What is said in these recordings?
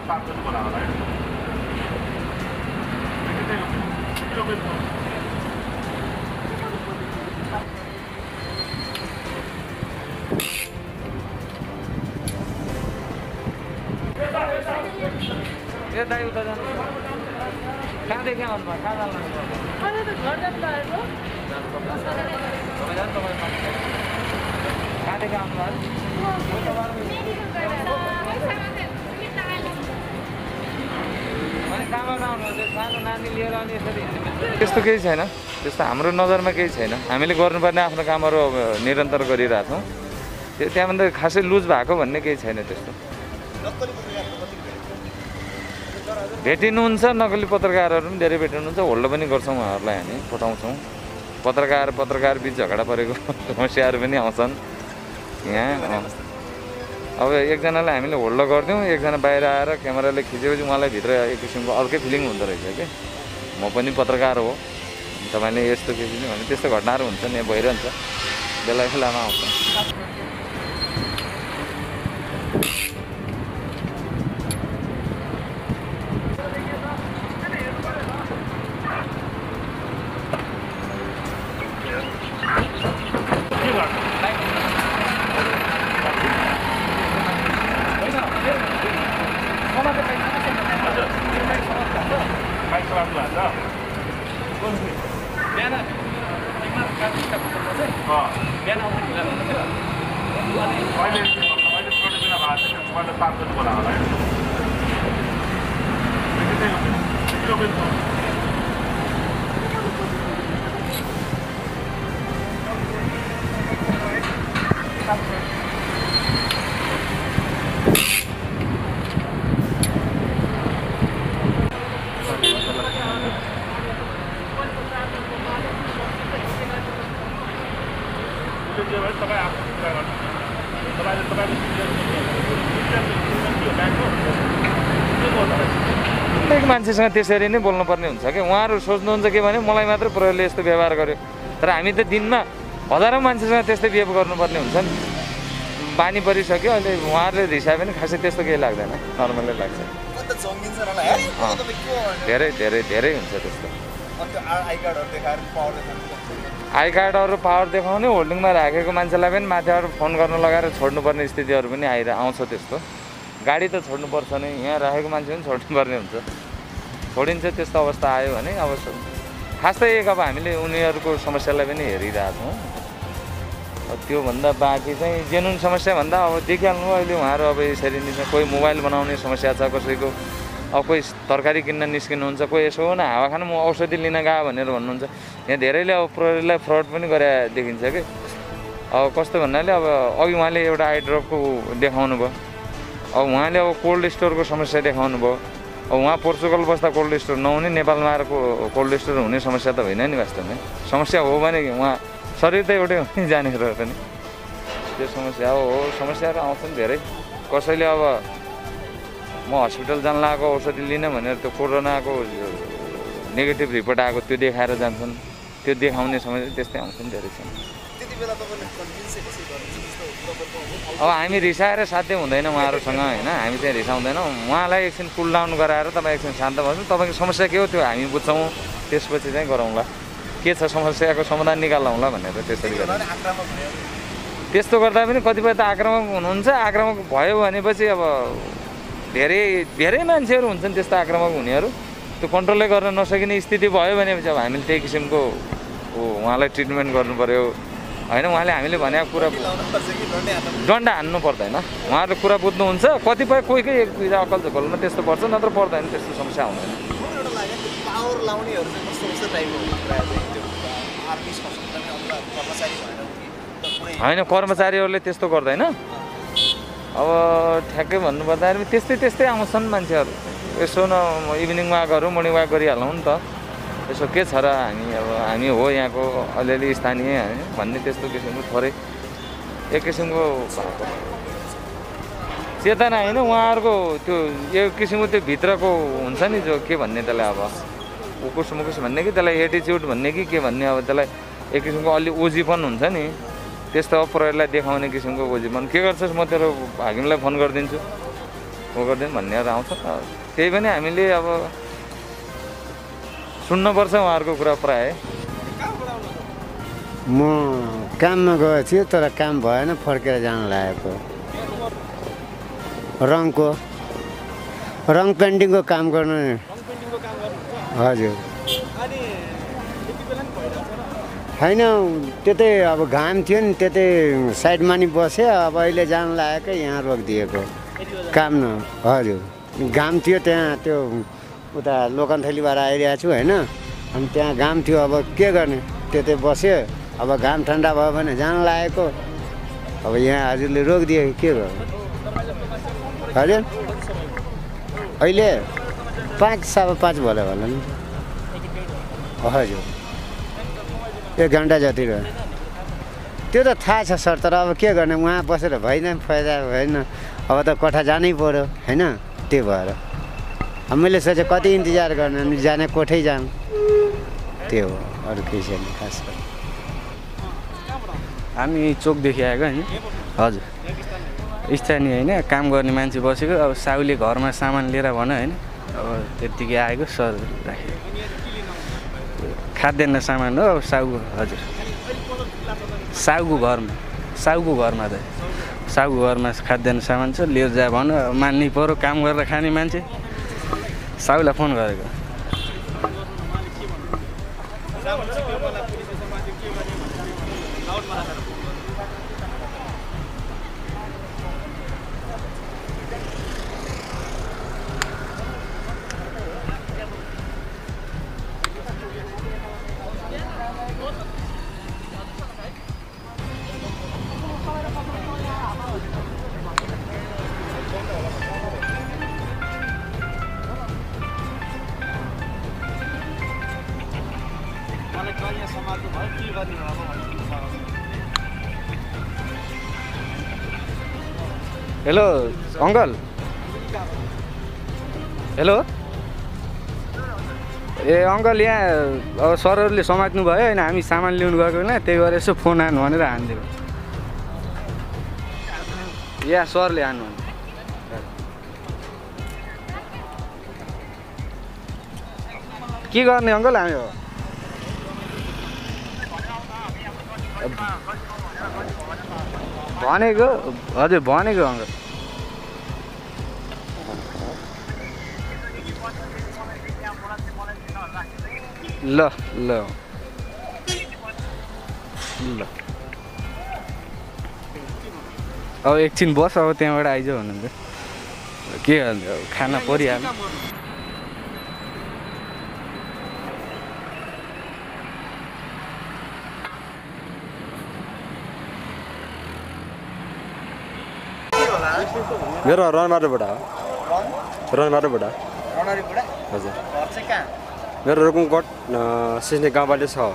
दाइ उता जानु कहाँदेखि आउनुभयो कहाँ जानु कहाँदेखि आउनुभयो त्यस्तो केही छैन त्यस्तो हाम्रो नजरमा केही छैन हामीले गर्नुपर्ने आफ्नो कामहरू अब निरन्तर गरिरहेछौँ त्यहाँभन्दा खासै लुज भएको भन्ने केही छैन त्यस्तो भेटिनुहुन्छ नक्कली पत्रकारहरू पनि धेरै भेटिनुहुन्छ होल्ड पनि गर्छौँ उहाँहरूलाई हामी पठाउँछौँ पत्रकार बिच झगडा परेको समस्याहरू पनि आउँछन् यहाँ अब एकजनालाई हामीले होल्ड गरिदिउँ एकजना बाहिर आएर क्यामेराले खिचेपछि उहाँलाई भित्र एक किसिमको अर्कै फिलिङ हुँदो रहेछ कि म पनि पत्रकार हो तपाईँले यस्तो केही भने त्यस्तो घटनाहरू हुन्छ नि भइरहन्छ बेला बेलामा आउँछ प्रत्येक मान्छेसँग त्यसरी नै बोल्नुपर्ने हुन्छ कि उहाँहरू सोच्नुहुन्छ के भने मलाई मात्र प्रहरीले यस्तो व्यवहार गर्यो तर हामी त दिनमा हजारौँ मान्छेसँग त्यस्तै बिहेभ गर्नुपर्ने हुन्छ नि बानी परिसक्यो अहिले उहाँहरूले रिसायो भने खासै त्यस्तो केही लाग्दैन नर्मलै लाग्छ धेरै धेरै धेरै हुन्छ त्यस्तो आई कार्डहरू पावर देखाउने होल्डिङमा राखेको मान्छेलाई पनि माथिबाट फोन गर्न लगाएर छोड्नुपर्ने स्थितिहरू पनि आउँछ त्यस्तो गाडी त छोड्नुपर्छ नै यहाँ राखेको मान्छे पनि छोड्नुपर्ने हुन्छ छोडिन्छ त्यस्तो अवस्था आयो भने अब खासै अब हामीले उनीहरूको समस्यालाई पनि हेरिरहेछौँ त्योभन्दा बाँकी चाहिँ जेनुन समस्या भन्दा अब देखिहाल्नु अहिले उहाँहरू अब यसरी नै कोही मोबाइल बनाउने समस्या छ कसैको अब कोही तरकारी किन्न निस्किनुहुन्छ कोही यसो न हावा खानु म औषधि लिन गयो भनेर भन्नुहुन्छ यहाँ धेरैले अब प्रहरीलाई फ्रड पनि गरे देखिन्छ कि अब कस्तो भन्नाले अब अघि उहाँले एउटा आई ड्रपको देखाउनु भयो अब उहाँले अब कोल्ड स्टोरको समस्या देखाउनु भयो अब उहाँ पोर्चुगल बस्दा कोल्ड स्टोर नहुने नेपालमा आएर कोल्ड स्टोर हुने समस्या त होइन नि वास्तवमा समस्या हो भने उहाँ शरीर त एउटै हो नि जानेर पनि त्यो समस्या हो समस्याहरू आउँछन् धेरै कसैले अब म हस्पिटल जान लागेको औषधि लिन भनेर त्यो कोरोनाको नेगेटिभ रिपोर्ट आएको त्यो देखाएर जान्छन् त्यो देखाउने समस्या त्यस्तै आउँछन् धेरै छन् अब हामी रिसाएर साध्य हुँदैन उहाँहरूसँग होइन हामी चाहिँ रिसाउँदैनौँ उहाँलाई एकछिन कुल डाउन गराएर तपाईँ एकछिन शान्त बस्नु तपाईँको समस्या के हो त्यो हामी बुझ्छौँ त्यसपछि चाहिँ गरौँला के छ समस्याको समाधान निकालौँला भनेर त्यसरी गर्छ त्यस्तो गर्दा पनि कतिपय त आक्रामक हुनुहुन्छ आक्रामक भयो भनेपछि अब धेरै धेरै मान्छेहरू हुन्छन् त्यस्तो आक्रामक हुनेहरू त्यो कन्ट्रोलै गर्न नसकिने स्थिति भयो भनेपछि अब हामीले त्यही किसिमको उहाँलाई ट्रिटमेन्ट गर्नु पऱ्यो होइन उहाँले हामीले भनेको कुरा डन्डा हान्नु पर्दैन उहाँहरूले कुरा बुझ्नुहुन्छ कतिपय कोही कोही अकल झोकलमा त्यस्तो पर्छ नत्र पर्दैन त्यस्तो समस्या हुँदैन होइन कर्मचारीहरूले त्यस्तो गर्दैन अब ठ्याक्कै भन्नुपर्दाखेरि त्यस्तै आउँछन् मान्छेहरू यसो न इभिनिङ वाकहरू मर्निङ वाक गरिहालौँ नि त यसो के छ र हामी हो यहाँको अलिअलि स्थानीय भन्ने त्यस्तो किसिमको थोरै एक किसिमको चेतना होइन उहाँहरूको त्यो एक किसिमको त्यो भित्रको हुन्छ नि जो के भन्ने त्यसलाई अब उकुस मुकुस भन्ने कि त्यसलाई एटिच्युड भन्ने कि के भन्ने अब त्यसलाई एक किसिमको अलि ओजीपन हुन्छ नि त्यस्तो अब प्रहरीलाई देखाउने किसिमको ओजीपन के गर्छस् म तेरो हाकिमलाई फोन गरिदिन्छु गरिदिउँ भन्नेहरू आउँछ। त्यही पनि हामीले अब सुन्नुपर्छ उहाँहरूको कुरा प्राय। म काममा गएको थिएँ तर काम भएन, फर्केर जान लागेको। रङ पेन्टिङको काम गर्नु। हजुर होइन, त्यतै अब घाम थियो नि, त्यतै साइडमा नि बसेँ। अब अहिले जान लागेको यहाँ रोकिदिएको काम न। हजुर घाम थियो त्यहाँ, त्यो उता लोकन्थलीबाट आइरहेको छु होइन। अनि त्यहाँ घाम थियो, अब के गर्ने, त्यतै बस्यो। अब घाम ठन्डा भयो भने जान लागेको। अब यहाँ हजुरले रोकिदियो, के गर्नु हजुर। अहिले 5 सवा 5 भयो होला नि। हजुर 1 घन्टा जति रह्यो। त्यो त थाहा छ सर, तर अब के गर्ने, उहाँ बसेर भएन, फाइदा भएन। अब त कठा जानै पर्यो होइन। त्यही भएर अब मैले सोचेँ कति इन्तजार गर्ने, अनि जाने कोठै जाऊँ, त्यो हो, अरू केही छैन खास। हामी चोकदेखि आएको होइन। हजुर स्थानीय होइन, काम गर्ने मान्छे बसेको। अब साउले घरमा सामान लिएर भन्यो होइन, अब त्यत्तिकै आएको। सर राखेको खाद्यान्न सामान हो अब साउको। हजुर साउको घरमा त साउको घरमा खाद्यान्न सामान छ, लिएर जा भन्यो। मान्नै पऱ्यो, काम गरेर खाने मान्छे। साउलाई फोन गरेको। Hello uncle. हेलो ए अङ्कल, यहाँ अब सरहरूले समात्नु भयो होइन, हामी सामान ल्याउनु गएको होइन, त्यही भएर यसो फोन हान्नु भनेर हानिदिएको। यहाँ सरले हान्नु भने के गर्ने अङ्कल हामी हो। भनेको हजुर भनेको अङ्कल। ल ल ल अब एकछिन बस, अब त्यहाँबाट आइज भन्नुहुन्छ। के गर्ने अब, खाना परिहाल्यो। मेरो रनबाटोबाट हो। रनबाटोबाट हजुर। मेरो रुकुमकोट सिस्ने गाउँबाट छ।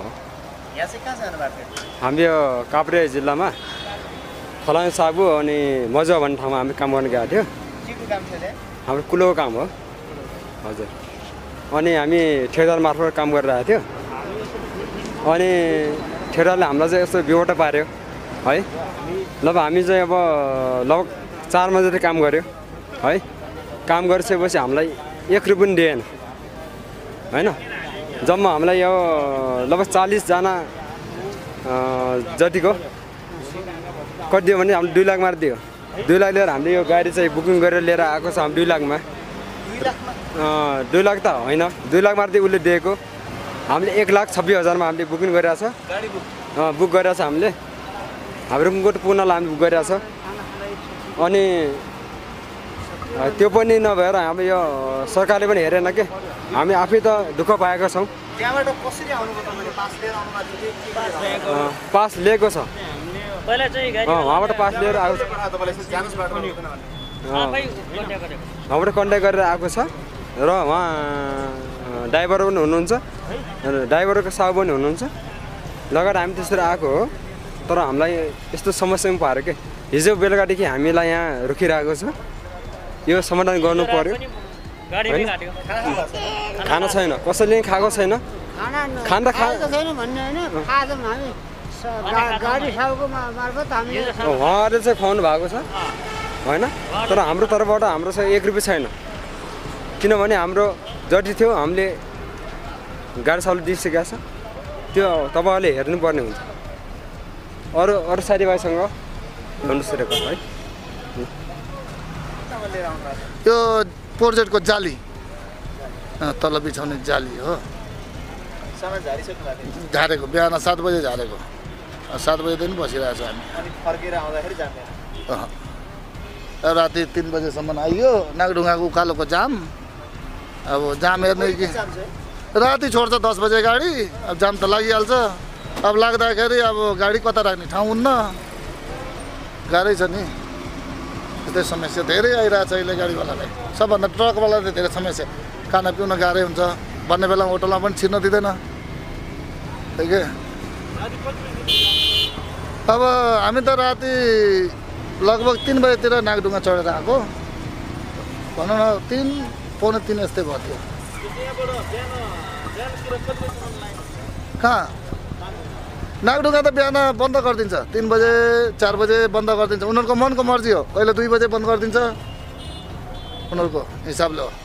हामी यो काभ्रे जिल्लामा फलाङ साबु अनि मजा भन्ने ठाउँमा हामी काम गर्न गएको थियो। हाम्रो कुलोको काम हो। हजुर अनि हामी ठेकेदार मार्फत काम गरिरहेको थियो। अनि ठेकेदारले हामीलाई चाहिँ यस्तो बिवटा पार्यो है। अब हामी चाहिँ अब लगभग 4 महिना जति काम गऱ्यो है। काम गरिसकेपछि हामीलाई 1 रुपियाँ पनि दिएन होइन। जम्मा हामीलाई यो लगभग 40 जना जतिको कति दियो भने हामीले 2 लाख मात्र दियो। 2 लाख लिएर हामीले यो गाडी चाहिँ बुकिङ गरेर लिएर आएको छ। हामी 2 लाखमा 2 लाख त होइन, 2 लाख मात्र उसले दिएको। हामीले 1,26,000मा हामीले बुकिङ गरिरहेको छ। बुक गरिरहेको छ हामीले। हाम्रो रुकुमकोट पुग्नलाई हामी बुक गरिरहेको छ। अनि त्यो पनि नभएर हाम्रो यो सरकारले पनि हेरेन के, हामी आफै त दुःख पाएका छौँ। त्यहाँबाट कसरी आउनुभयो तपाईले? पास लिएर आउनु भएको थियो? पास लिएको छ। पहिला चाहिँ गाडी वहाँबाट पास लिएर आएको छ। वहाँबाट कन्ट्याक्ट गरेर आएको छ र उहाँ ड्राइभर पनि हुनुहुन्छ, ड्राइभरको साहु पनि हुनुहुन्छ। लगाएर हामी त्यसरी आएको हो। तर हामीलाई यस्तो समस्या पनि पार्यो कि हिजो बेलुकादेखि हामीलाई यहाँ रोकिरहेको छ। यो समाधान गर्नु पर्यो। खाना छैन, कसैले पनि खाएको छैन। खाना छैन भन्ने होइन, खाँदैनौँ हामी। गाडी साउको मार्फत हामीले उहाँहरूले चाहिँ खुवाउनु भएको छ। होइन तर हाम्रो तर्फबाट हामीसँग 1 रुपियाँ छैन किनभने हाम्रो जति थियो हामीले गाडी सहुलियत दिइसकेका छ त्यो तपाईँहरूले हेर्नुपर्ने हुन्छ अरू अरू साथीभाइसँग भन्नुहोस् है त्यो प्रोजेक्टको जाली तल बिछाउने जाली हो सामान झारिसक्नु भएको थियो झारेको बिहान 7 बजे झारेको 7 बजेदेखि बसिरहेको छ हामी अनि फर्केर आउँदाखेरि जान्दैन राति 3 बजेसम्म आइयो नागढुङ्गाको उकालोको जाम अब जाम हेर्ने कि राति छोड्छ 10 बजे गाडी अब जाम त लागिहाल्छ अब लाग्दाखेरि अब गाडी कता राख्ने ठाउँ हुन्न गाह्रै छ नि त्यस्तै समस्या धेरै आइरहेको छ अहिले गाडीवालालाई सबभन्दा ट्रकवालाले धेरै समस्या खाना पिउन गाह्रै हुन्छ भन्ने बेला होटलमा पनि छिर्न दिँदैन ठिकै अब हामी त राति लगभग 3 बजेतिर नागढुङ्गा चढेर आएको भनौँ न 3 पौने 3 यस्तै भयो थियो कहाँ नागढुङ्गा त बिहान बन्द गरिदिन्छ 3 बजे 4 बजे बन्द गरिदिन्छ उनीहरूको मनको मर्जी हो कहिले 2 बजे बन्द गरिदिन्छ उनीहरूको हिसाबले हो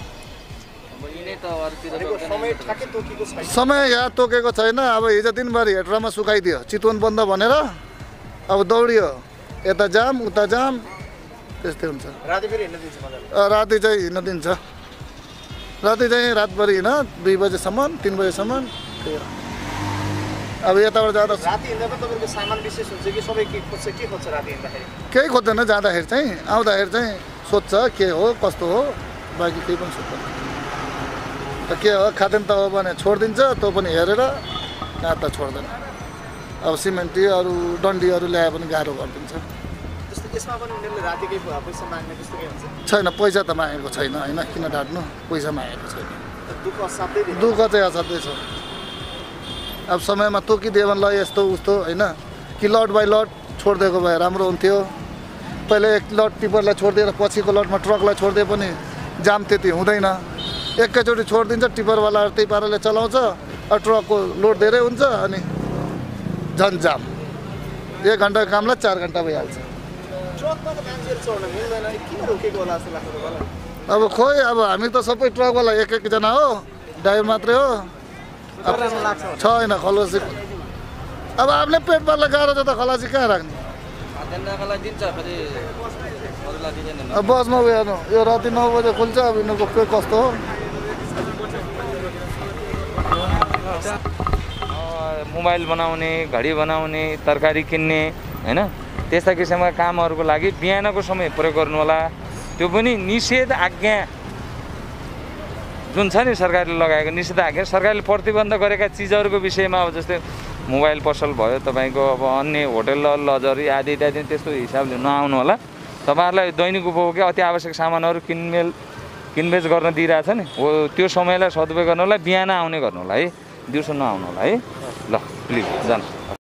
समय यहाँ तोकेको छैन अब हिजो दिनभरि हेटरमा सुकाइदियो चितवन बन्द भनेर अब दौडियो यता जाम उता जाम त्यस्तै हुन्छ राति फेरि हिँड्न दिन्छ मजाले राति चाहिँ हिँड्न दिन्छ राति चाहिँ रातभरि हिँड 2 बजेसम्म 3 बजेसम्म त्यही हो अब यताबाट जाँदा राति हिँड्दा पनि तपाईँको सामान विशेष हुन्छ कि सबै के खोज्छ राति हिँड्दाखेरि केही खोज्दैन जाँदाखेरि चाहिँ आउँदाखेरि चाहिँ सोध्छ के हो कस्तो हो बाँकी केही पनि सोध्दैन के हो खाद्यान्न त हो भने छोडिदिन्छ त्यो पनि हेरेर कहाँ त छोड्दैन अब सिमेन्टी अरू डन्डीहरू ल्याए पनि गाह्रो गरिदिन्छ जस्तो यसमा पनि उनीहरूले राति केही पैसा माग्ने त्यस्तो के हुन्छ छैन पैसा त मागेको छैन होइन किन डाट्नु पैसा मागेको छैन दुःख असाध्यै धेरै दुःख चाहिँ असाध्यै छ अब समयमा तोकिदियो भने ल यस्तो उस्तो होइन कि लट बाई लट छोडिदिएको भए राम्रो हुन्थ्यो पहिले एक लट टिपरलाई छोडिदिएर पछिको लटमा ट्रकलाई छोडिदिए पनि जाम त्यति हुँदैन एकैचोटि छोडिदिन्छ टिपरवालाहरू त्यही पाराले चलाउँछ ट्रकको लोड धेरै हुन्छ अनि झन् जाम 1 घन्टाको कामलाई 4 घन्टा भइहाल्छ ट्रकमा त मान्छेहरू चढ्न मिल्दैन किन रोकेको होला जस्तो लाग्छ तपाईँलाई अब खोइ अब हामी त सबै ट्रकवाला एक जना हो ड्राइभर मात्रै हो छैन खलासी अब आफ्नै पेट पाल्न गाह्रो छ त खलासी कहाँ राख्ने अब बसमा उयो यो राति 9 बजे खुल्छ अब यिनीहरूको पे कस्तो हो मोबाइल बनाउने घडी बनाउने तरकारी किन्ने होइन त्यस्ता किसिमका कामहरूको लागि बिहानको समय प्रयोग गर्नु होला त्यो पनि निषेध आज्ञा जुन छ नि सरकारले लगाएको निषेध आज्ञा सरकारले प्रतिबन्ध गरेका चिजहरूको विषयमा अब जस्तै मोबाइल पसल भयो तपाईँको अब अन्य होटल लजहरू आदि इत्यादि त्यस्तो हिसाबले नआउनु होला तपाईँहरूलाई दैनिक उपभोगकै अति आवश्यक सामानहरू किनबेच गर्न दिइरहेछ नि हो त्यो समयलाई सदुपयोग गर्नु होला बिहान आउने गर्नु होला है दिउँसो नआउनु होला है ल प्लिज जानु